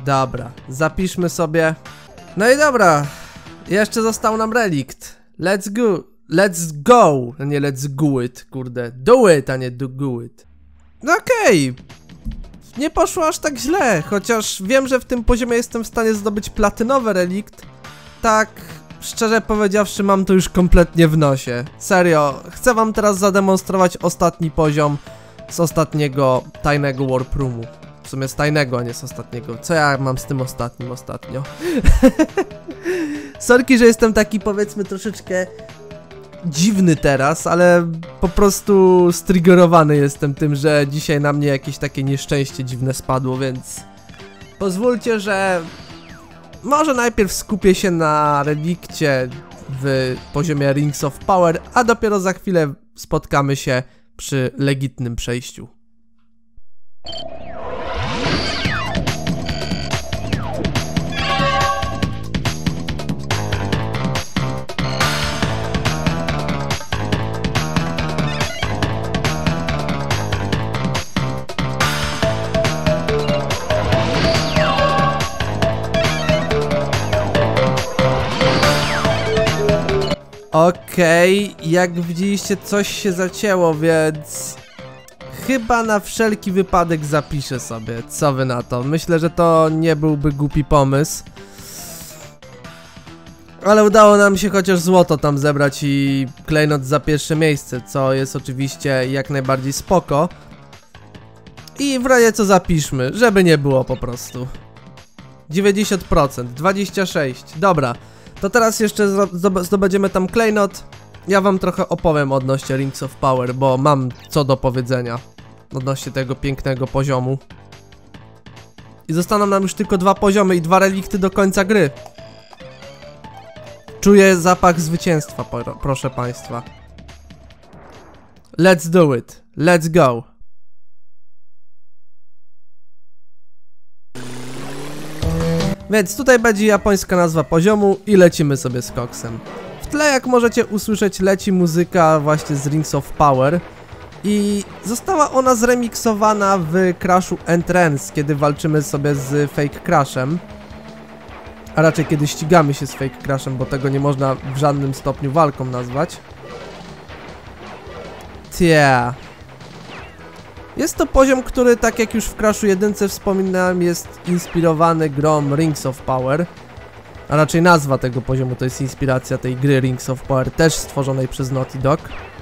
Dobra, zapiszmy sobie. No i dobra, jeszcze został nam relikt. Let's go, nie let's go it, kurde. Do it, a nie do it. No okej. Nie poszło aż tak źle, chociaż wiem, że w tym poziomie jestem w stanie zdobyć platynowy relikt. Tak, szczerze powiedziawszy, mam to już kompletnie w nosie. Serio, chcę wam teraz zademonstrować ostatni poziom z ostatniego tajnego warp roomu. W sumie z tajnego, a nie z ostatniego. Co ja mam z tym ostatnim ostatnio? Sorki, że jestem taki, powiedzmy, troszeczkę dziwny teraz, ale po prostu striggerowany jestem tym, że dzisiaj na mnie jakieś takie nieszczęście dziwne spadło, więc pozwólcie, że może najpierw skupię się na relikcie w poziomie Rings of Power, a dopiero za chwilę spotkamy się przy legitnym przejściu. Okej, jak widzieliście, coś się zacięło, więc chyba na wszelki wypadek zapiszę sobie. Co wy na to? Myślę, że to nie byłby głupi pomysł. Ale udało nam się chociaż złoto tam zebrać i klejnot za pierwsze miejsce, co jest oczywiście jak najbardziej spoko. I w razie co zapiszmy, żeby nie było po prostu. 90%, 26%, dobra. To teraz jeszcze zdobędziemy tam klejnot. Ja wam trochę opowiem odnośnie Rings of Power, bo mam co do powiedzenia odnośnie tego pięknego poziomu. I zostaną nam już tylko 2 poziomy i 2 relikty do końca gry. Czuję zapach zwycięstwa, proszę państwa. Let's do it. Let's go. Więc tutaj będzie japońska nazwa poziomu i lecimy sobie z koksem. W tle, jak możecie usłyszeć, leci muzyka właśnie z Rings of Power. I została ona zremiksowana w Crashu Entrance, kiedy walczymy sobie z Fake Crashem. A raczej kiedy ścigamy się z Fake Crashem, bo tego nie można w żadnym stopniu walką nazwać. Tia. Jest to poziom, który, tak jak już w Crashu 1 wspominałem, jest inspirowany grą Rings of Power. A raczej nazwa tego poziomu to jest inspiracja tej gry Rings of Power, też stworzonej przez Naughty Dog.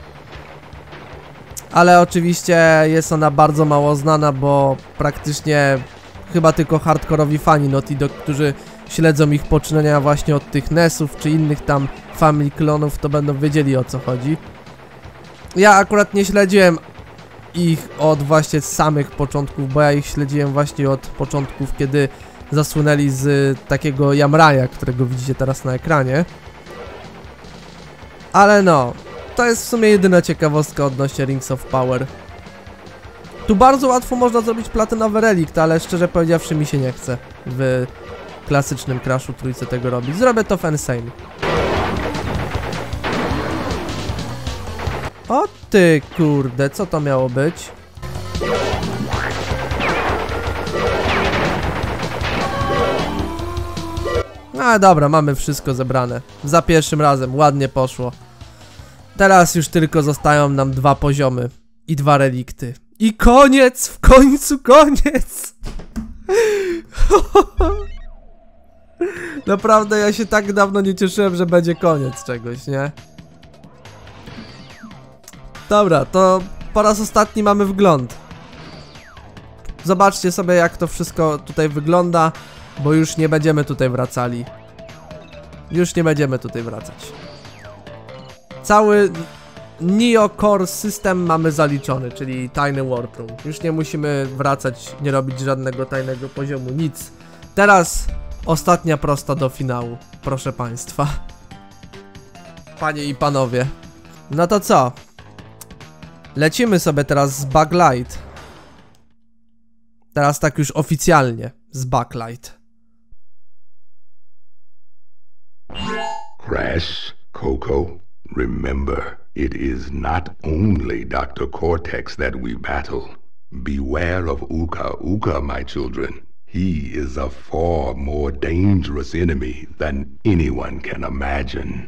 Ale oczywiście jest ona bardzo mało znana, bo praktycznie chyba tylko hardkorowi fani Naughty Dog, którzy śledzą ich poczynania właśnie od tych NES-ów czy innych tam Family klonów, to będą wiedzieli, o co chodzi. Ja akurat nie śledziłem ich od właśnie samych początków, bo ja ich śledziłem właśnie od początków, kiedy zasłynęli z takiego Jamraja, którego widzicie teraz na ekranie. Ale no, to jest w sumie jedyna ciekawostka odnośnie Rings of Power. Tu bardzo łatwo można zrobić platynowy relikt, ale szczerze powiedziawszy mi się nie chce w klasycznym Crashu trójce tego robić. Zrobię to w Insane. O ty kurde, co to miało być? A dobra, mamy wszystko zebrane. Za pierwszym razem, ładnie poszło. Teraz już tylko zostają nam 2 poziomy i 2 relikty. I koniec, w końcu koniec! Naprawdę ja się tak dawno nie cieszyłem, że będzie koniec czegoś, nie? Dobra, to po raz ostatni mamy wgląd. Zobaczcie sobie, jak to wszystko tutaj wygląda, bo już nie będziemy tutaj wracali. Już nie będziemy tutaj wracać. Cały Neo Core system mamy zaliczony, czyli tajny warp room. Już nie musimy wracać, nie robić żadnego tajnego poziomu, nic. Teraz ostatnia prosta do finału, proszę państwa. Panie i panowie. No to co? Lecimy sobie teraz z Backlight. Teraz tak już oficjalnie z Backlight. Crash, Coco, remember, it is not only Dr. Cortex that we battle. Beware of Uka Uka, my children. He is a far more dangerous enemy than anyone can imagine.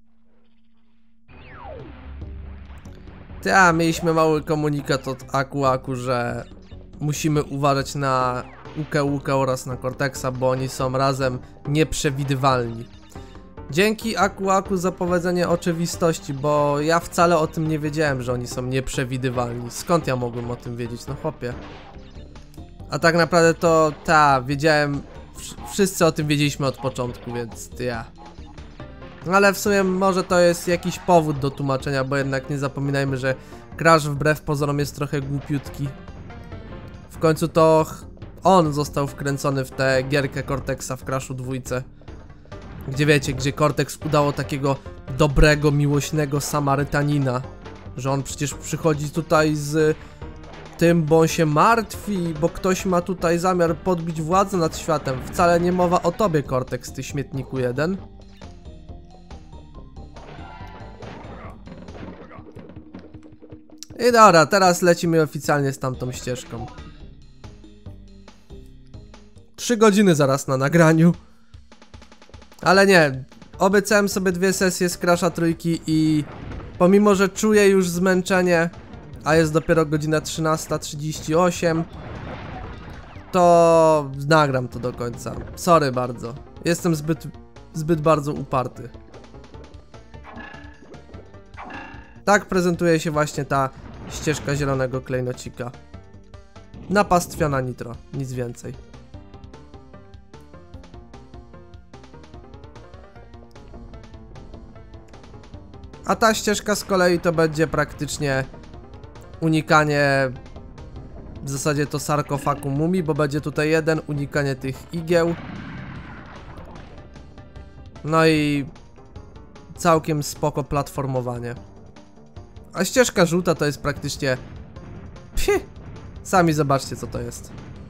Ta, mieliśmy mały komunikat od Aku, że musimy uważać na Uke oraz na Cortexa, bo oni są razem nieprzewidywalni. Dzięki Aku za powiedzenie oczywistości, bo ja wcale o tym nie wiedziałem, że oni są nieprzewidywalni. Skąd ja mogłem o tym wiedzieć? No chłopie. A tak naprawdę to wiedziałem, wszyscy o tym wiedzieliśmy od początku, więc ja. Ale w sumie może to jest jakiś powód do tłumaczenia, bo jednak nie zapominajmy, że Crash wbrew pozorom jest trochę głupiutki. W końcu to on został wkręcony w tę gierkę Cortexa w Crashu 2. Gdzie wiecie, gdzie Cortex udało takiego dobrego, miłośnego Samarytanina. Że on przecież przychodzi tutaj z tym, bo on się martwi, bo ktoś ma tutaj zamiar podbić władzę nad światem. Wcale nie mowa o tobie, Cortex, ty śmietniku jeden. I dobra, teraz lecimy oficjalnie z tamtą ścieżką. 3 godziny zaraz na nagraniu. Ale nie, obiecałem sobie 2 sesje z Crasha 3 i pomimo, że czuję już zmęczenie, a jest dopiero godzina 13:38, to nagram to do końca. Sorry bardzo, jestem zbyt bardzo uparty. Tak prezentuje się właśnie ta ścieżka zielonego klejnocika. Napastwiona nitro, nic więcej. A ta ścieżka z kolei to będzie praktycznie unikanie, w zasadzie to sarkofagu mumii, bo będzie tutaj unikanie tych igieł. No i całkiem spoko platformowanie. A ścieżka żółta to jest praktycznie... Sami zobaczcie, co to jest.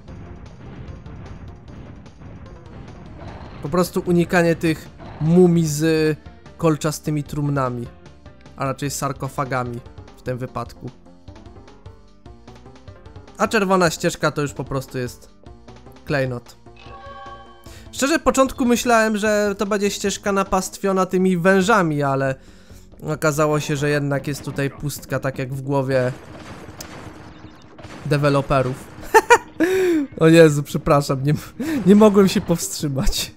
Po prostu unikanie tych mumii z kolczastymi trumnami, a raczej sarkofagami w tym wypadku. A czerwona ścieżka to już po prostu jest klejnot. Szczerze, w początku myślałem, że to będzie ścieżka napastwiona tymi wężami, ale okazało się, że jednak jest tutaj pustka, tak jak w głowie deweloperów. O Jezu, przepraszam, nie mogłem się powstrzymać.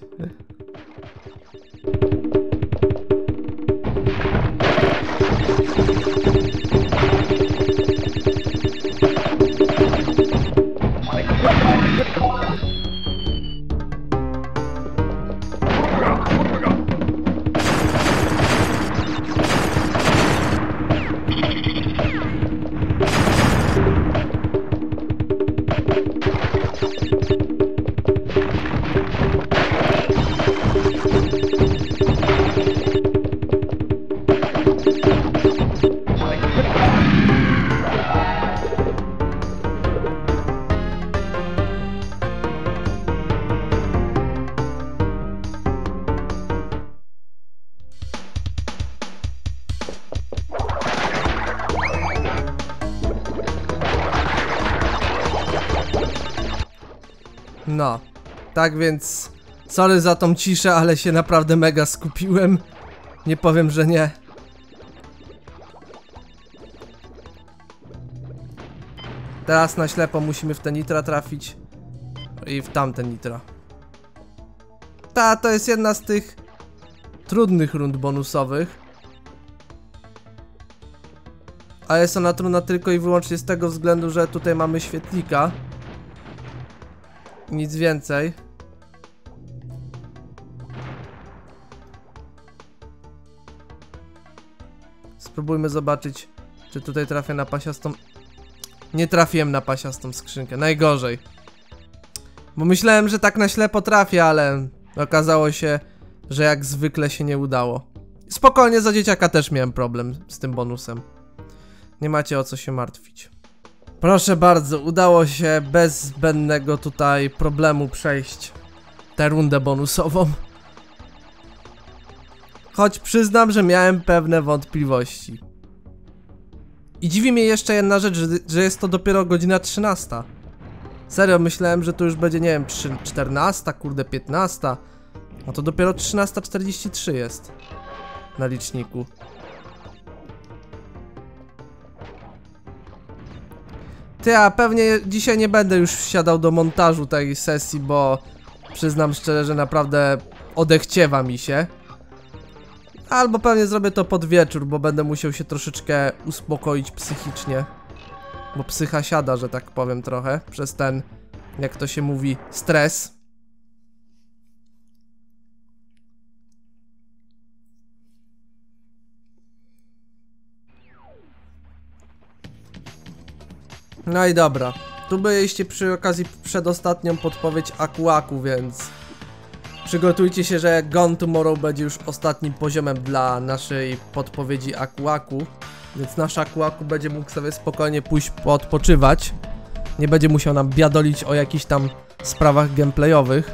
No, tak więc sorry za tą ciszę, ale się naprawdę mega skupiłem. Nie powiem, że nie. Teraz na ślepo musimy w te nitra trafić i w tamte nitra. To jest jedna z tych trudnych rund bonusowych. A jest ona trudna tylko i wyłącznie z tego względu, że tutaj mamy świetlika. Nic więcej. Spróbujmy zobaczyć, czy tutaj trafię na pasiastą... Nie trafiłem na pasiastą skrzynkę, najgorzej. Bo myślałem, że tak na ślepo trafię, ale okazało się, że jak zwykle się nie udało. Spokojnie, za dzieciaka też miałem problem z tym bonusem. Nie macie o co się martwić. Proszę bardzo, udało się bez zbędnego tutaj problemu przejść tę rundę bonusową. Choć przyznam, że miałem pewne wątpliwości. I dziwi mnie jeszcze jedna rzecz, że jest to dopiero godzina 13. Serio, myślałem, że to już będzie, nie wiem, 14, kurde, 15. No to dopiero 13:43 jest na liczniku. Ty, a pewnie dzisiaj nie będę już wsiadał do montażu tej sesji, bo przyznam szczerze, że naprawdę odechciewa mi się. Albo pewnie zrobię to pod wieczór, bo będę musiał się troszeczkę uspokoić psychicznie. Bo psycha siada, że tak powiem trochę, przez ten, jak to się mówi, stres. No i dobra, tu byliście przy okazji przedostatnią podpowiedź Aku, więc przygotujcie się, że Gone Tomorrow będzie już ostatnim poziomem dla naszej podpowiedzi Aku, więc nasz Aku będzie mógł sobie spokojnie pójść odpoczywać. Nie będzie musiał nam biadolić o jakichś tam sprawach gameplayowych.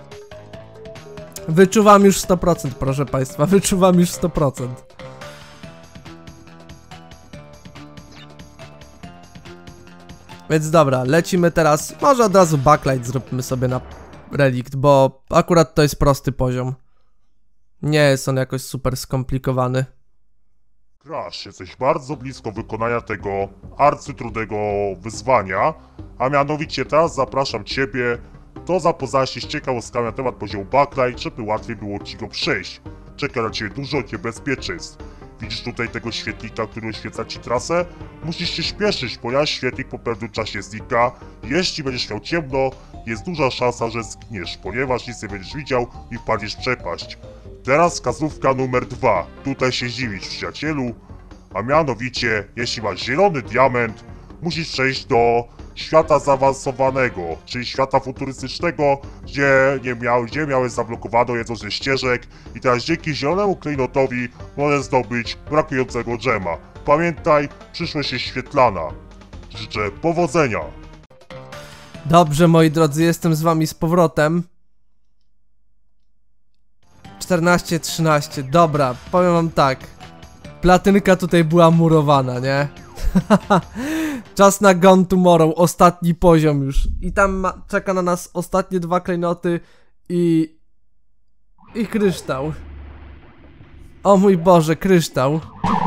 Wyczuwam już 100%, proszę państwa, wyczuwam już 100%. Więc dobra, lecimy teraz. Może od razu backlight zróbmy sobie na relikt, bo akurat to jest prosty poziom. Nie jest on jakoś super skomplikowany. Crash, jesteś bardzo blisko wykonania tego arcytrudnego wyzwania, a mianowicie teraz zapraszam Ciebie do zapoznania się z ciekawostkami na temat poziomu backlight, żeby łatwiej było Ci go przejść. Czeka na Ciebie dużo niebezpieczeństw. Widzisz tutaj tego świetlika, który oświeca Ci trasę? Musisz się śpieszyć, ponieważ świetlik po pewnym czasie znika. Jeśli będziesz miał ciemno, jest duża szansa, że zgniesz, ponieważ nic nie będziesz widział i wpadniesz w przepaść. Teraz wskazówka numer 2. Tutaj się zdziwić, przyjacielu. A mianowicie, jeśli masz zielony diament, musisz przejść do świata zaawansowanego, czyli świata futurystycznego, gdzie miałeś zablokowaną jedną ze ścieżek i teraz dzięki zielonemu klejnotowi możesz zdobyć brakującego dżema. Pamiętaj, przyszłość jest świetlana. Życzę powodzenia. Dobrze, moi drodzy, jestem z wami z powrotem. 14:13, dobra, powiem wam tak. Platynka tutaj była murowana, nie? Czas na Gone Tomorrow, ostatni poziom już. I tam czeka na nas ostatnie 2 klejnoty i kryształ. O mój Boże, kryształ.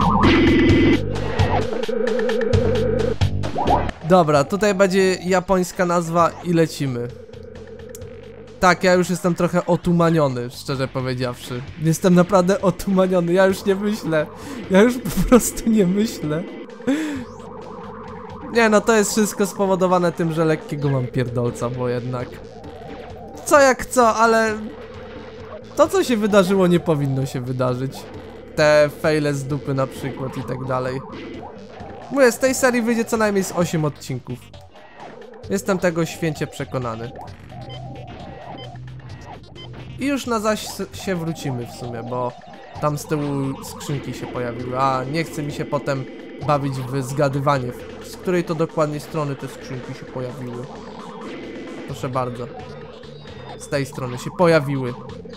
Dobra, tutaj będzie japońska nazwa i lecimy. Tak, ja już jestem trochę otumaniony, szczerze powiedziawszy. Jestem naprawdę otumaniony, ja już nie myślę. Ja już po prostu nie myślę. Nie no, to jest wszystko spowodowane tym, że lekkiego mam pierdolca, bo jednak... Co jak co, ale... To co się wydarzyło nie powinno się wydarzyć. Te faile z dupy na przykład i tak dalej. Mówię, z tej serii wyjdzie co najmniej z 8 odcinków. Jestem tego święcie przekonany. I już na zaś się wrócimy w sumie, bo tam z tyłu skrzynki się pojawiły, a nie chce mi się potem bawić w zgadywanie, z której to dokładnie strony te skrzynki się pojawiły. Proszę bardzo. Z tej strony się pojawiły.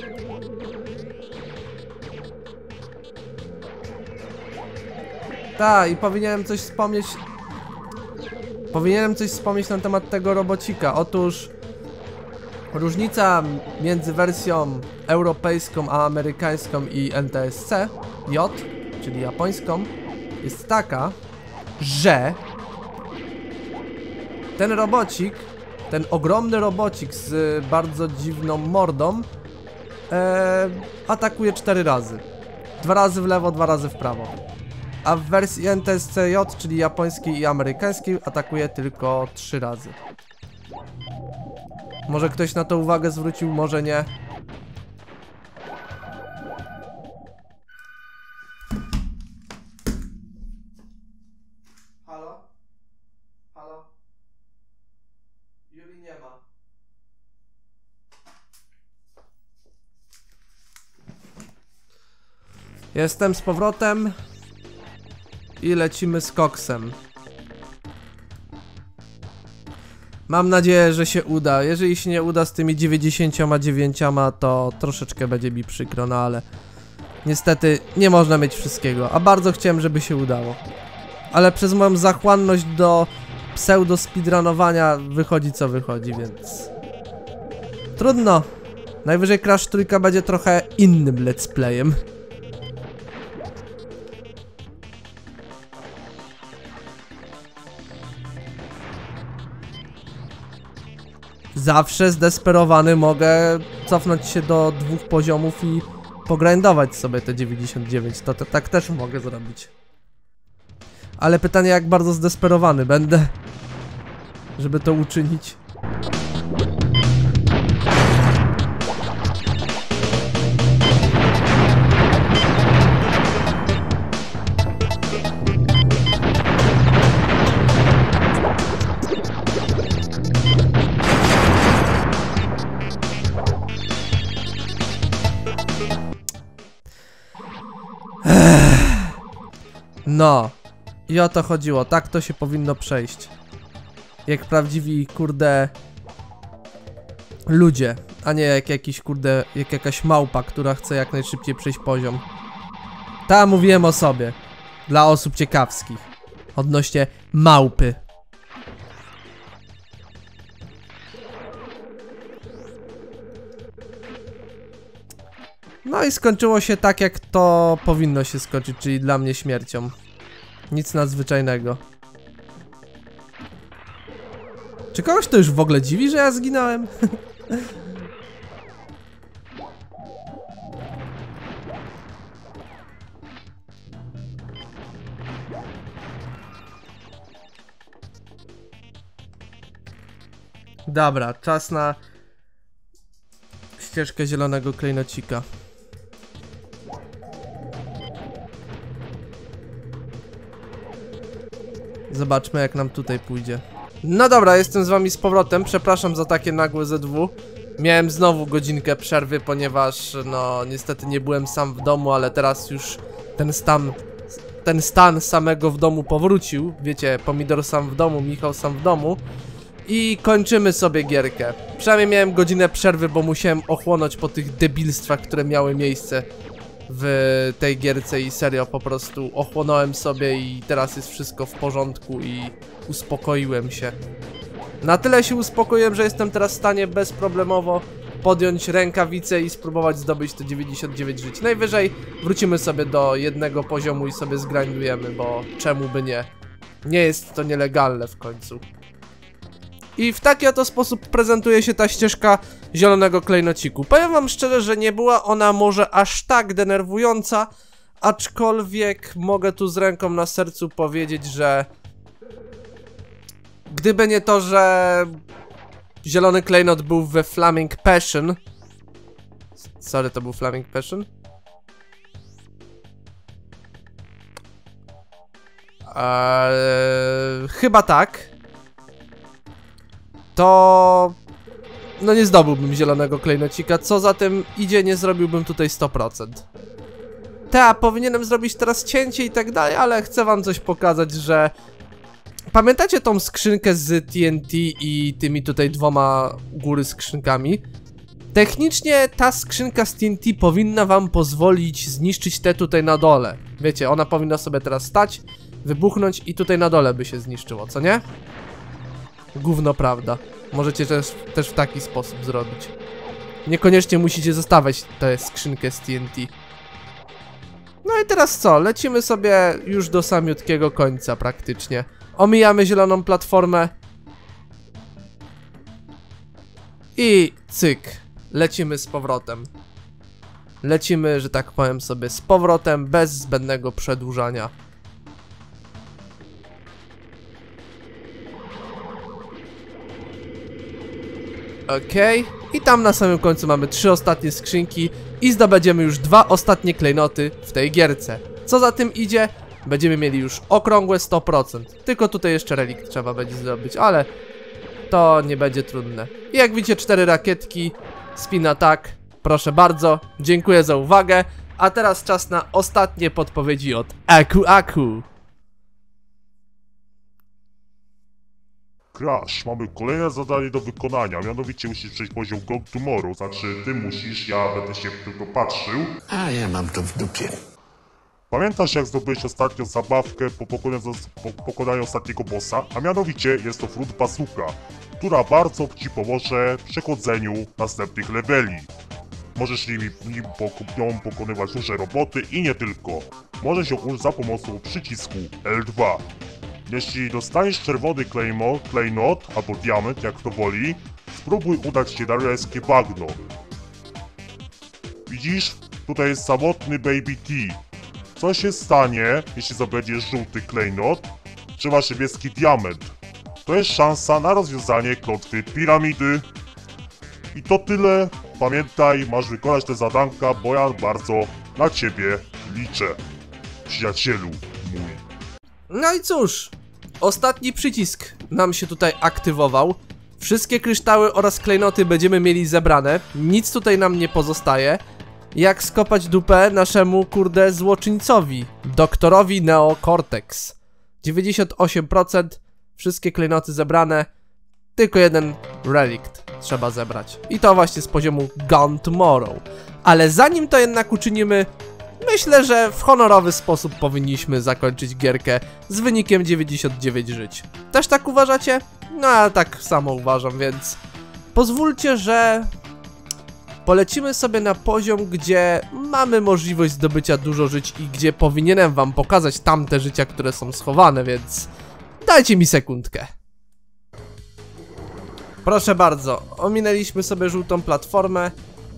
Tak, i powinienem coś wspomnieć na temat tego robocika. Otóż różnica między wersją europejską a amerykańską i NTSC J, czyli japońską, jest taka, że ten robocik, ten ogromny robocik z bardzo dziwną mordą atakuje 4 razy. 2 razy w lewo, 2 razy w prawo. A w wersji NTSC J, czyli japońskiej i amerykańskiej, atakuje tylko 3 razy. Może ktoś na to uwagę zwrócił, może nie. Halo? Halo? Juli nie ma. Jestem z powrotem i lecimy z koksem. Mam nadzieję, że się uda. Jeżeli się nie uda z tymi 99, to troszeczkę będzie mi przykro, no ale niestety nie można mieć wszystkiego, a bardzo chciałem, żeby się udało. Ale przez moją zachłanność do pseudo speedrunowania wychodzi co wychodzi, więc... Trudno. Najwyżej Crash Trójka będzie trochę innym let's playem. Zawsze zdesperowany mogę cofnąć się do 2 poziomów i pogrindować sobie te 99. To tak też mogę zrobić. Ale pytanie, jak bardzo zdesperowany będę, żeby to uczynić. No, i o to chodziło, tak to się powinno przejść. Jak prawdziwi, kurde, ludzie, a nie jak jakiś, kurde, jak jakaś małpa, która chce jak najszybciej przejść poziom. Tam mówiłem o sobie, dla osób ciekawskich, odnośnie małpy. No i skończyło się tak, jak to powinno się skończyć, czyli dla mnie śmiercią. Nic nadzwyczajnego. Czy kogoś to już w ogóle dziwi, że ja zginąłem? Dobra, czas na ścieżkę zielonego klejnocika. Zobaczmy, jak nam tutaj pójdzie. No dobra, jestem z wami z powrotem. Przepraszam za takie nagłe ZW. Miałem znowu godzinkę przerwy, ponieważ no niestety nie byłem sam w domu, ale teraz już ten stan samego w domu powrócił. Wiecie, Pomidor sam w domu, Michał sam w domu. I kończymy sobie gierkę. Przynajmniej miałem godzinę przerwy, bo musiałem ochłonąć po tych debilstwach, które miały miejsce w tej gierce i serio po prostu ochłonąłem sobie i teraz jest wszystko w porządku i uspokoiłem się. Na tyle się uspokoiłem, że jestem teraz w stanie bezproblemowo podjąć rękawice i spróbować zdobyć te 99 żyć. Najwyżej wrócimy sobie do jednego poziomu i sobie zgrindujemy, bo czemu by nie? Nie jest to nielegalne w końcu. I w taki oto sposób prezentuje się ta ścieżka zielonego klejnociku. Powiem wam szczerze, że nie była ona może aż tak denerwująca, aczkolwiek mogę tu z ręką na sercu powiedzieć, że gdyby nie to, że zielony klejnot był we Flaming Passion. Sorry, to był Flaming Passion? Chyba tak. To... no nie zdobyłbym zielonego klejnocika, co za tym idzie, nie zrobiłbym tutaj 100%. Powinienem zrobić teraz cięcie i tak dalej, ale chcę wam coś pokazać, że... Pamiętacie tą skrzynkę z TNT i tymi tutaj 2 góry skrzynkami? Technicznie ta skrzynka z TNT powinna wam pozwolić zniszczyć te tutaj na dole. Wiecie, ona powinna sobie teraz stać, wybuchnąć i tutaj na dole by się zniszczyło, co nie? Gówno prawda. Możecie też w taki sposób zrobić. Niekoniecznie musicie zostawiać tę skrzynkę z TNT. No i teraz co? Lecimy sobie już do samiutkiego końca praktycznie. Omijamy zieloną platformę. I cyk. Lecimy z powrotem. Lecimy, że tak powiem sobie, z powrotem, bez zbędnego przedłużania. Okej. I tam na samym końcu mamy 3 ostatnie skrzynki i zdobędziemy już 2 ostatnie klejnoty w tej gierce. Co za tym idzie? Będziemy mieli już okrągłe 100%. Tylko tutaj jeszcze relikt trzeba będzie zrobić, ale to nie będzie trudne. I jak widzicie, 4 rakietki, spin attack. Proszę bardzo, dziękuję za uwagę. A teraz czas na ostatnie podpowiedzi od Aku. Crash, mamy kolejne zadanie do wykonania, mianowicie musisz przejść poziom Go Tomorrow, znaczy ty musisz, ja będę się tylko patrzył. A ja mam to w dupie. Pamiętasz, jak zdobyłeś ostatnio zabawkę po pokonaniu ostatniego bossa? A mianowicie jest to Fruit Bazooka, która bardzo ci pomoże w przechodzeniu następnych leveli. Możesz nią pokonywać różne roboty i nie tylko. Możesz ją użyć za pomocą przycisku L2. Jeśli dostaniesz czerwony klejnot albo diament, jak to woli, spróbuj udać się na rajskie bagno. Widzisz? Tutaj jest samotny Baby T. Co się stanie, jeśli zdobędziesz żółty klejnot, czy masz niebieski diament? To jest szansa na rozwiązanie klątwy piramidy. I to tyle. Pamiętaj, masz wykonać te zadanka, bo ja bardzo na ciebie liczę. Przyjacielu mój. No i cóż, ostatni przycisk nam się tutaj aktywował. Wszystkie kryształy oraz klejnoty będziemy mieli zebrane. Nic tutaj nam nie pozostaje. Jak skopać dupę naszemu, kurde, złoczyńcowi, doktorowi Neo Cortex. 98%, wszystkie klejnoty zebrane, tylko jeden relikt trzeba zebrać. I to właśnie z poziomu Gone Tomorrow. Ale zanim to jednak uczynimy, myślę, że w honorowy sposób powinniśmy zakończyć gierkę z wynikiem 99 żyć. Też tak uważacie? No, ja tak samo uważam, więc pozwólcie, że polecimy sobie na poziom, gdzie mamy możliwość zdobycia dużo żyć i gdzie powinienem wam pokazać tamte życia, które są schowane, więc dajcie mi sekundkę. Proszę bardzo, ominęliśmy sobie żółtą platformę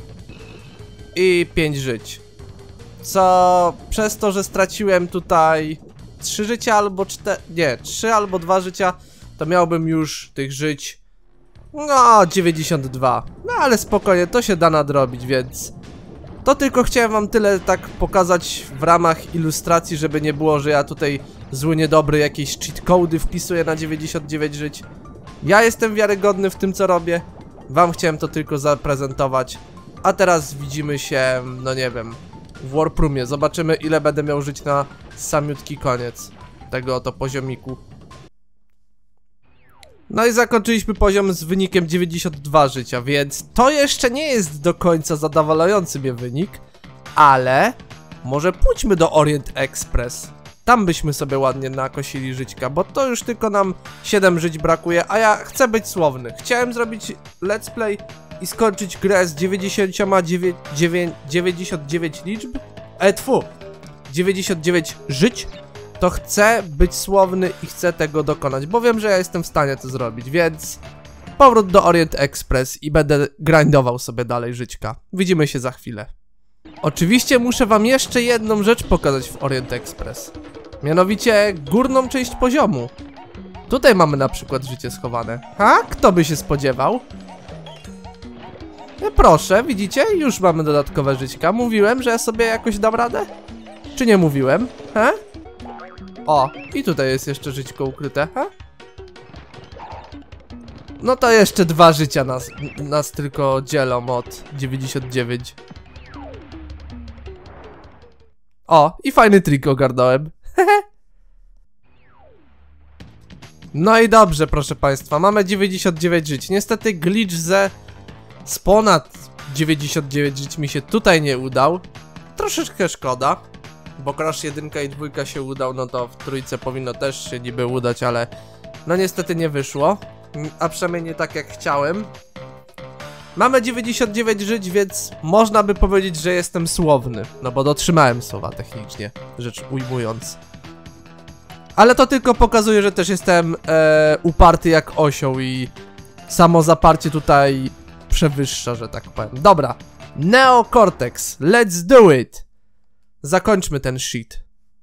i 5 żyć. Co przez to, że straciłem tutaj 3 życia albo 4, nie, 3 albo 2 życia, to miałbym już tych żyć, no, 92. No ale spokojnie, to się da nadrobić, więc to tylko chciałem wam tyle tak pokazać w ramach ilustracji, żeby nie było, że ja tutaj zły, niedobry, jakieś cheat cody wpisuję na 99 żyć. Ja jestem wiarygodny w tym, co robię. Wam chciałem to tylko zaprezentować. A teraz widzimy się, no nie wiem, w Warproomie. Zobaczymy, ile będę miał żyć na samiutki koniec tego oto poziomiku. No i zakończyliśmy poziom z wynikiem 92 życia, więc to jeszcze nie jest do końca zadowalający mnie wynik, ale może pójdźmy do Orient Express. Tam byśmy sobie ładnie nakosili żyćka, bo to już tylko nam 7 żyć brakuje, a ja chcę być słowny. Chciałem zrobić let's play i skończyć grę z 99 liczb? 99 żyć. To chcę być słowny i chcę tego dokonać, bo wiem, że ja jestem w stanie to zrobić, więc powrót do Orient Express i będę grindował sobie dalej żyćka. Widzimy się za chwilę. Oczywiście muszę wam jeszcze jedną rzecz pokazać w Orient Express. Mianowicie górną część poziomu. Tutaj mamy na przykład życie schowane. Ha? Kto by się spodziewał? No proszę, widzicie? Już mamy dodatkowe żyćka. Mówiłem, że ja sobie jakoś dam radę? Czy nie mówiłem? Ha? O, i tutaj jest jeszcze żyćko ukryte, ha? No to jeszcze 2 życia nas tylko dzielą od 99. O, i fajny trik ogarnąłem. No i dobrze, proszę państwa, mamy 99 żyć. Niestety glitch z ponad 99 żyć mi się tutaj nie udał. Troszeczkę szkoda, bo Crash 1 i 2 się udał, no to w trójce powinno też się niby udać, ale no niestety nie wyszło. A przynajmniej nie tak jak chciałem. Mamy 99 żyć, więc można by powiedzieć, że jestem słowny. No bo dotrzymałem słowa technicznie, rzecz ujmując. Ale to tylko pokazuje, że też jestem uparty jak osioł i samo zaparcie tutaj przewyższa, że tak powiem. Dobra, Neo Cortex, let's do it! Zakończmy ten shit.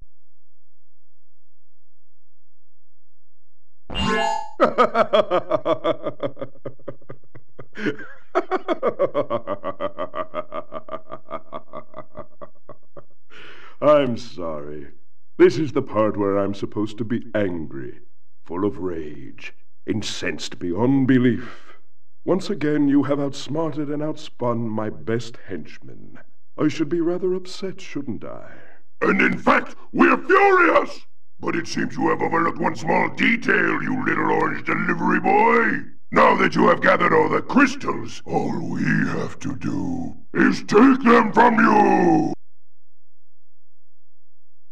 I'm sorry. This is the part where I'm supposed to be angry, full of rage, incensed beyond belief. Once again, you have outsmarted and outspun my best henchman. I should be rather upset, shouldn't I? And in fact, we're furious! But it seems you have overlooked one small detail, you little orange delivery boy. Now that you have gathered all the crystals, all we have to do is take them from you!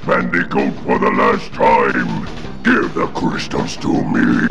Bandicoot, for the last time. Give the crystals to me.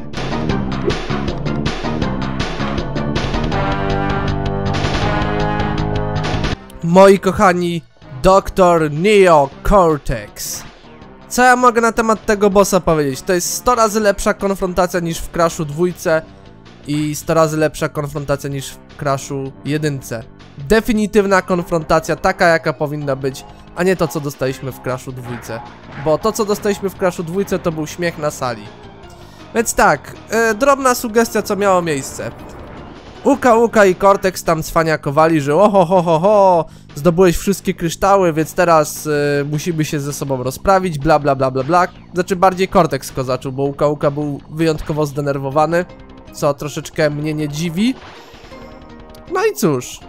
Moi kochani, Dr. Neo Cortex. Co ja mogę na temat tego bossa powiedzieć? To jest 100 razy lepsza konfrontacja niż w Crashu 2 i 100 razy lepsza konfrontacja niż w Crashu 1. Definitywna konfrontacja, taka jaka powinna być, a nie to co dostaliśmy w Crashu 2. Bo to co dostaliśmy w Crashu 2 to był śmiech na sali. Więc tak, drobna sugestia co miało miejsce. Uka i Cortex tam cwaniakowali, że oho, zdobyłeś wszystkie kryształy, więc teraz musimy się ze sobą rozprawić, bla bla bla bla bla. Znaczy bardziej Cortex kozaczył, bo Uka był wyjątkowo zdenerwowany, co troszeczkę mnie nie dziwi. No i cóż.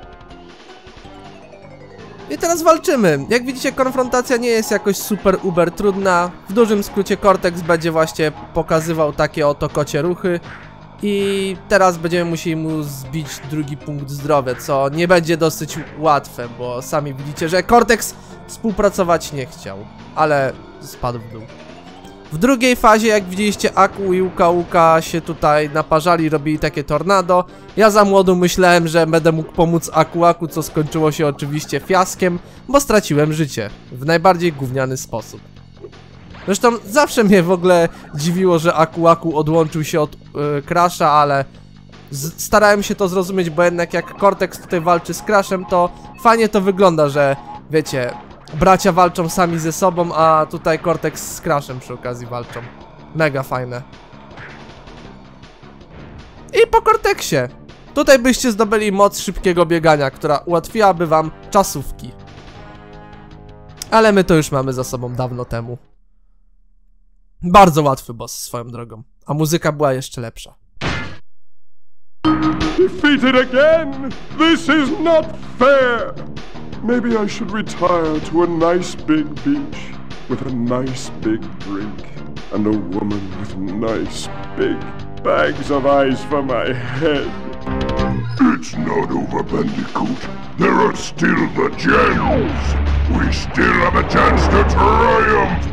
I teraz walczymy. Jak widzicie, konfrontacja nie jest jakoś super uber trudna. W dużym skrócie Cortex będzie właśnie pokazywał takie oto kocie ruchy. I teraz będziemy musieli mu zbić drugi punkt zdrowia, co nie będzie dosyć łatwe, bo sami widzicie, że Cortex współpracować nie chciał, ale spadł w dół. W drugiej fazie, jak widzieliście, Aku i Uka się tutaj naparzali, robili takie tornado. Ja za młodu myślałem, że będę mógł pomóc Aku, co skończyło się oczywiście fiaskiem, bo straciłem życie w najbardziej gówniany sposób. Zresztą zawsze mnie w ogóle dziwiło, że Aku odłączył się od Crasha, ale starałem się to zrozumieć, bo jednak jak Cortex tutaj walczy z Crashem, to fajnie to wygląda, że wiecie, bracia walczą sami ze sobą, a tutaj Cortex z Crashem przy okazji walczą. Mega fajne. I po Cortexie. Tutaj byście zdobyli moc szybkiego biegania, która ułatwiłaby wam czasówki. Ale my to już mamy za sobą dawno temu. Bardzo łatwy boss swoją drogą, a muzyka była jeszcze lepsza. Defeated again! This is not fair! Maybe I should retire to a nice big beach with a nice big drink and a woman with nice big bags of ice for my head. It's not over, Bandicoot. There are still the gems. We still have a chance to triumph.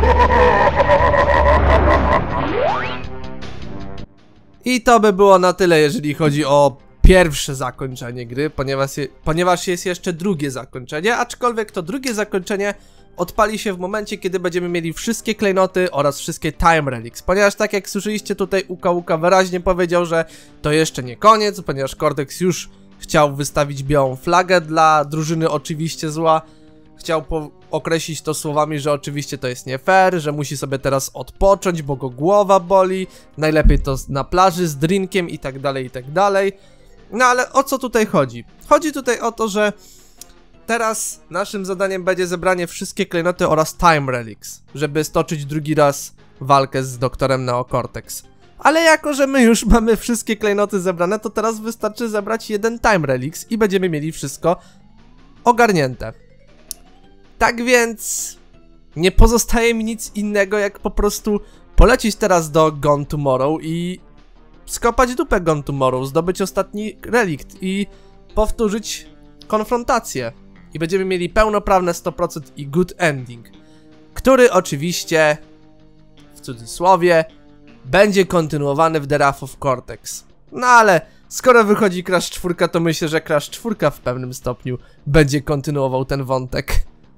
I to by było na tyle, jeżeli chodzi o pierwsze zakończenie gry, ponieważ jest jeszcze drugie zakończenie, aczkolwiek to drugie zakończenie odpali się w momencie, kiedy będziemy mieli wszystkie klejnoty oraz wszystkie time relics, ponieważ tak jak słyszeliście tutaj Uka wyraźnie powiedział, że to jeszcze nie koniec, ponieważ Cortex już chciał wystawić białą flagę dla drużyny oczywiście zła, chciał określić to słowami, że oczywiście to jest nie fair, że musi sobie teraz odpocząć, bo go głowa boli, najlepiej to na plaży z drinkiem i tak dalej, i tak dalej. No ale o co tutaj chodzi? Chodzi tutaj o to, że teraz naszym zadaniem będzie zebranie wszystkie klejnoty oraz time relics, żeby stoczyć drugi raz walkę z doktorem Neo Cortex. Ale jako, że my już mamy wszystkie klejnoty zebrane, to teraz wystarczy zebrać jeden time relics i będziemy mieli wszystko ogarnięte. Tak więc nie pozostaje mi nic innego, jak po prostu polecieć teraz do Gone Tomorrow i skopać dupę Gone Tomorrow, zdobyć ostatni relikt i powtórzyć konfrontację. I będziemy mieli pełnoprawne 100% i good ending, który oczywiście, w cudzysłowie, będzie kontynuowany w The Wrath of Cortex. No ale skoro wychodzi Crash 4, to myślę, że Crash 4 w pewnym stopniu będzie kontynuował ten wątek.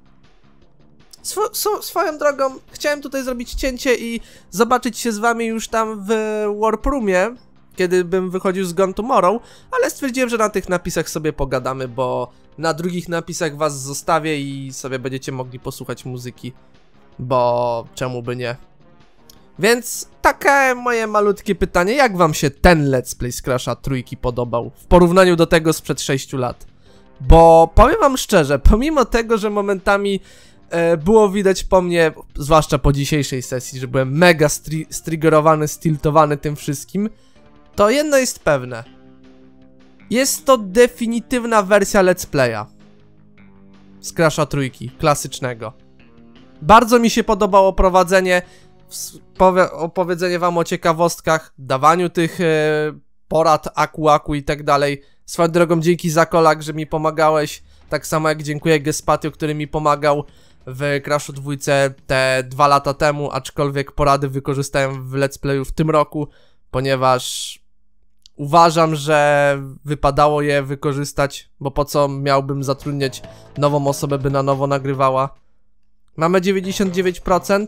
Swoją drogą chciałem tutaj zrobić cięcie i zobaczyć się z wami już tam w Warp Roomie, kiedy bym wychodził z Gone Tomorrow, ale stwierdziłem, że na tych napisach sobie pogadamy, bo na drugich napisach was zostawię i sobie będziecie mogli posłuchać muzyki, bo czemu by nie. Więc takie moje malutkie pytanie, jak wam się ten let's play z Crasha 3 podobał w porównaniu do tego sprzed 6 lat? Bo powiem wam szczerze, pomimo tego, że momentami było widać po mnie, zwłaszcza po dzisiejszej sesji, że byłem mega striggerowany, stiltowany tym wszystkim, to jedno jest pewne. Jest to definitywna wersja let's playa z Crasha 3, klasycznego. Bardzo mi się podobało prowadzenie, opowiedzenie wam o ciekawostkach, dawaniu tych porad Aku i tak dalej. Swoją drogą dzięki Zakolak, że mi pomagałeś, tak samo jak dziękuję Gespatio, który mi pomagał w Crashu 2 te 2 lata temu, aczkolwiek porady wykorzystałem w let's playu w tym roku, ponieważ uważam, że wypadało je wykorzystać, bo po co miałbym zatrudniać nową osobę, by na nowo nagrywała. Mamy 99%.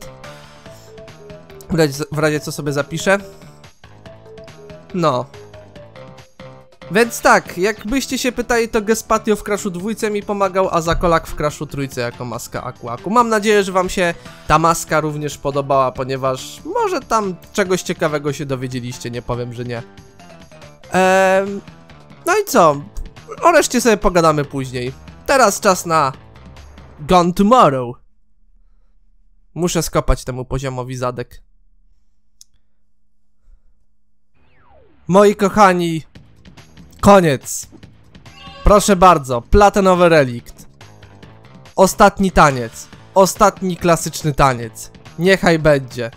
W razie co sobie zapiszę. No. Więc tak, jakbyście się pytali, to Gespatio w Crashu 2 mi pomagał, a Zakolak w Crashu 3 jako maska Aku. Mam nadzieję, że wam się ta maska również podobała, ponieważ może tam czegoś ciekawego się dowiedzieliście, nie powiem, że nie. No i co? O reszcie sobie pogadamy później. Teraz czas na Gone Tomorrow. Muszę skopać temu poziomowi zadek. Moi kochani, koniec. Proszę bardzo, platynowy relikt. Ostatni taniec. Ostatni klasyczny taniec. Niechaj będzie.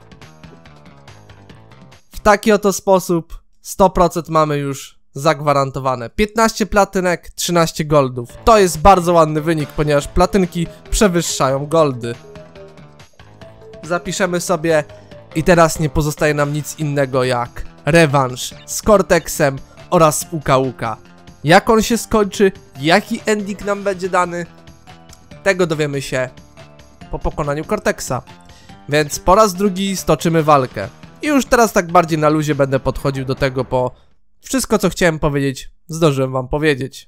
W taki oto sposób 100% mamy już zagwarantowane. 15 platynek, 13 goldów. To jest bardzo ładny wynik, ponieważ platynki przewyższają goldy. Zapiszemy sobie i teraz nie pozostaje nam nic innego jak rewanż z Cortexem oraz Uka Uka. Jak on się skończy, jaki ending nam będzie dany, tego dowiemy się po pokonaniu Cortexa. Więc po raz drugi stoczymy walkę. I już teraz tak bardziej na luzie będę podchodził do tego, bo wszystko co chciałem powiedzieć, zdążyłem wam powiedzieć.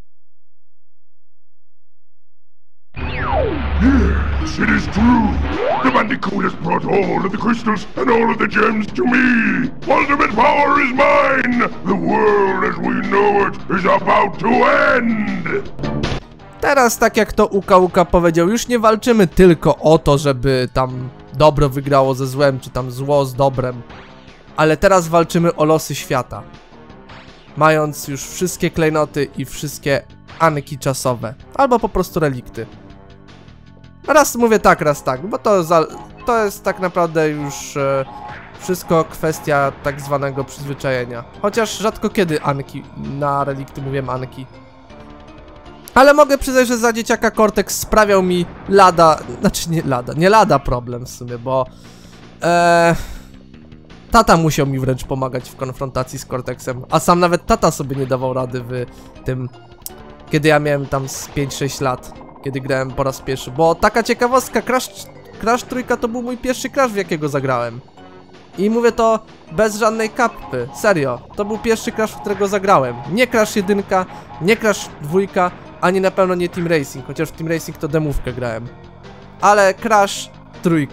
Yes, it is true. The Bandicoot has brought all of the crystals and all of the gems to me. Ultimate power is mine. The world as we know it is about to end. Teraz, tak jak to Uka Uka powiedział, już nie walczymy tylko o to, żeby tam dobro wygrało ze złem, czy tam zło z dobrem. Ale teraz walczymy o losy świata. Mając już wszystkie klejnoty i wszystkie anki czasowe. Albo po prostu relikty. Raz mówię tak, raz tak, bo to jest tak naprawdę już wszystko kwestia tak zwanego przyzwyczajenia. Chociaż rzadko kiedy anki, na relikty mówię anki. Ale mogę przyznać, że za dzieciaka Cortex sprawiał mi nie lada problem w sumie, bo tata musiał mi wręcz pomagać w konfrontacji z Cortexem, a sam nawet tata sobie nie dawał rady w tym, kiedy ja miałem tam z 5-6 lat, kiedy grałem po raz pierwszy, bo taka ciekawostka, Crash 3 to był mój pierwszy Crash, w jakiego zagrałem. I mówię to bez żadnej kapy, serio, to był pierwszy Crash, w którego zagrałem. Nie Crash 1, nie Crash 2, ani na pewno nie Team Racing, chociaż w Team Racing to demówkę grałem. Ale Crash 3.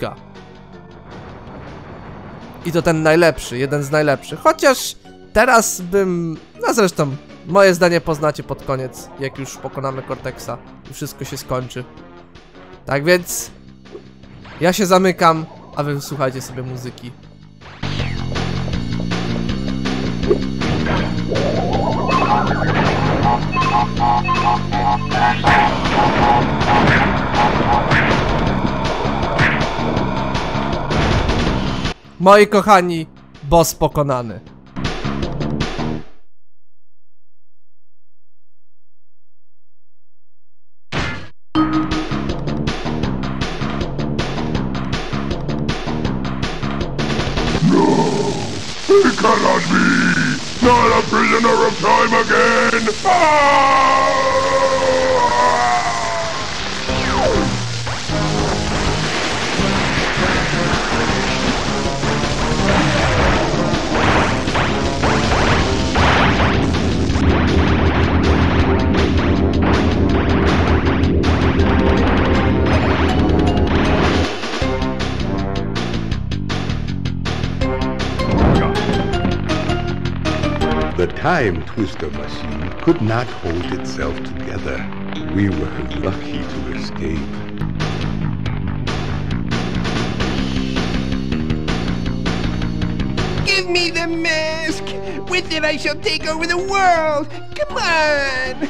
I to ten najlepszy, jeden z najlepszych. Chociaż teraz bym... No zresztą, moje zdanie poznacie pod koniec, jak już pokonamy Cortexa i wszystko się skończy. Tak więc... Ja się zamykam, a wy słuchajcie sobie muzyki. Moi kochani, boss pokonany. It cannot be! Not a prisoner of time again! The Time Twister machine could not hold itself together. We were lucky to escape. Give me the mask! With it I shall take over the world! Come on!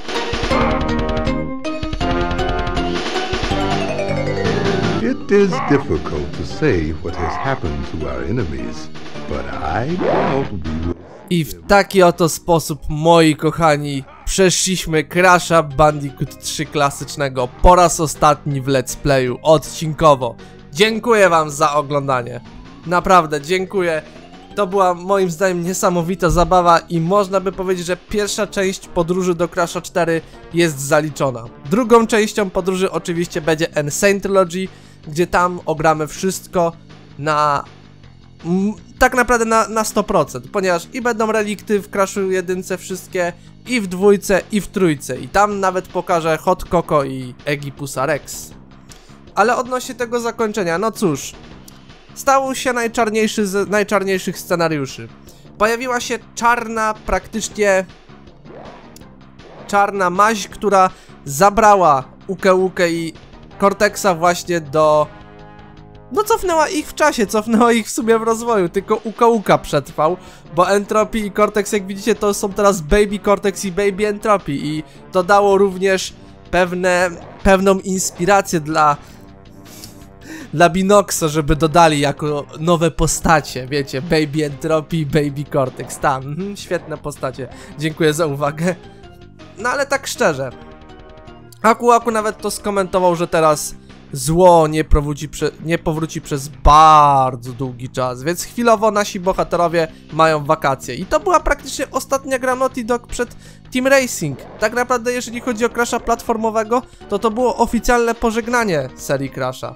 It is difficult to say what has happened to our enemies, but I doubt we will... I w taki oto sposób, moi kochani, przeszliśmy Crasha Bandicoot 3 klasycznego po raz ostatni w let's playu, odcinkowo. Dziękuję wam za oglądanie. Naprawdę, dziękuję. To była moim zdaniem niesamowita zabawa i można by powiedzieć, że pierwsza część podróży do Crasha 4 jest zaliczona. Drugą częścią podróży oczywiście będzie N. Sane Trilogy, gdzie tam ogramy wszystko na... tak naprawdę na 100%, ponieważ i będą relikty w Crashu 1 wszystkie, i w 2, i w 3, i tam nawet pokażę Hot Coco i Eggipusa Rex. Ale odnośnie tego zakończenia, no cóż, stał się najczarniejszy z najczarniejszych scenariuszy. Pojawiła się czarna, praktycznie czarna maź, która zabrała Uke i Cortexa właśnie do... no cofnęła ich w czasie, cofnęła ich w sumie w rozwoju, tylko Uke przetrwał, bo Entropy i Cortex, jak widzicie, to są teraz Baby Cortex i Baby Entropy i to dało również pewną inspirację dla Binoxa, żeby dodali jako nowe postacie, wiecie, Baby Entropy i Baby Cortex, tam, świetne postacie, dziękuję za uwagę. No ale tak szczerze, Aku nawet to skomentował, że teraz zło nie powróci przez bardzo długi czas, więc chwilowo nasi bohaterowie mają wakacje. I to była praktycznie ostatnia gra Naughty Dog przed Team Racing. Tak naprawdę jeżeli chodzi o Crasha platformowego, to było oficjalne pożegnanie serii Crasha.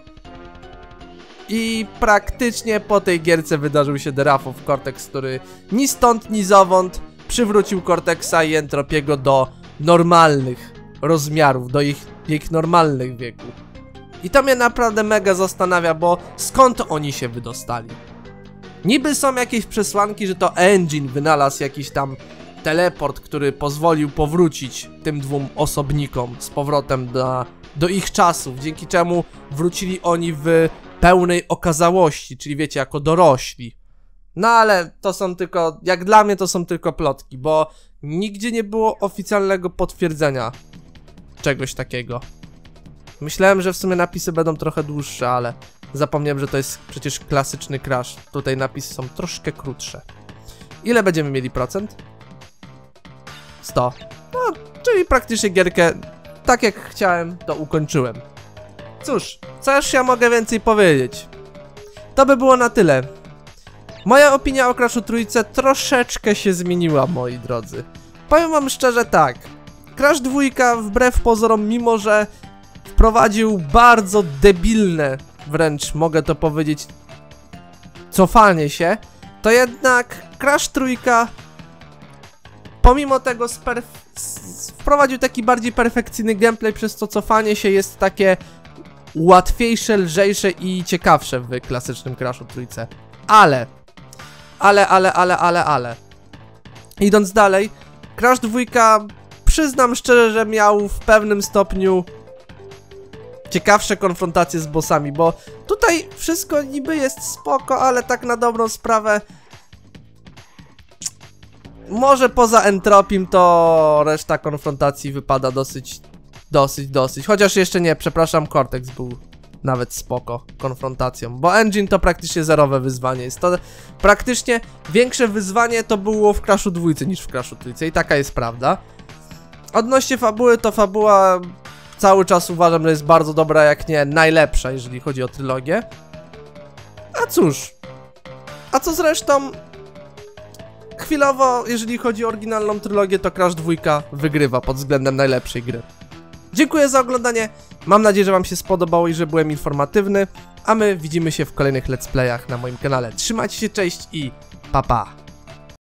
I praktycznie po tej gierce wydarzył się The Wrath of Cortex, który ni stąd, ni zowąd przywrócił Cortexa i Entropiego do normalnych rozmiarów, do ich normalnych wieków. I to mnie naprawdę mega zastanawia, bo skąd oni się wydostali? Niby są jakieś przesłanki, że to Engine wynalazł jakiś tam teleport, który pozwolił powrócić tym dwóm osobnikom z powrotem do ich czasów, dzięki czemu wrócili oni w pełnej okazałości, czyli wiecie, jako dorośli. No ale to są tylko, jak dla mnie to są tylko plotki, bo nigdzie nie było oficjalnego potwierdzenia czegoś takiego. Myślałem, że w sumie napisy będą trochę dłuższe, ale zapomniałem, że to jest przecież klasyczny Crash. Tutaj napisy są troszkę krótsze. Ile będziemy mieli procent? 100. No, czyli praktycznie gierkę, tak jak chciałem, to ukończyłem. Cóż, co już ja mogę więcej powiedzieć? To by było na tyle. Moja opinia o Crashu Trójce troszeczkę się zmieniła, moi drodzy. Powiem wam szczerze tak. Crash 2 wbrew pozorom, mimo że wprowadził bardzo debilne, wręcz mogę to powiedzieć, cofanie się, to jednak Crash 3 pomimo tego wprowadził taki bardziej perfekcyjny gameplay, przez co cofanie się jest takie łatwiejsze, lżejsze i ciekawsze w klasycznym Crashu Trójce. Ale idąc dalej, Crash 2 przyznam szczerze, że miał w pewnym stopniu ciekawsze konfrontacje z bossami, bo tutaj wszystko niby jest spoko, ale tak na dobrą sprawę może poza Entropim to reszta konfrontacji wypada dosyć, chociaż jeszcze nie, przepraszam, Cortex był nawet spoko konfrontacją, bo Engine to praktycznie zerowe wyzwanie jest, to praktycznie większe wyzwanie to było w Crashu 2 niż w Crashu Trójce i taka jest prawda. Odnośnie fabuły, to fabuła cały czas uważam, że jest bardzo dobra, jak nie najlepsza, jeżeli chodzi o trylogię. A cóż, a co zresztą, chwilowo, jeżeli chodzi o oryginalną trylogię, to Crash 2 wygrywa pod względem najlepszej gry. Dziękuję za oglądanie, mam nadzieję, że wam się spodobało i że byłem informatywny, a my widzimy się w kolejnych let's playach na moim kanale. Trzymajcie się, cześć i pa pa!